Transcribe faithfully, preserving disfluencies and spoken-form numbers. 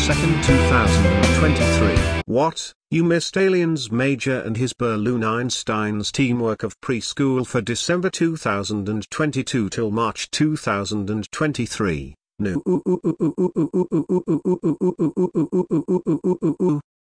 second two thousand twenty-three. What? You missed Aliens Major and his balloon Einstein's teamwork of preschool for December two thousand twenty-two till March two thousand twenty-three. No.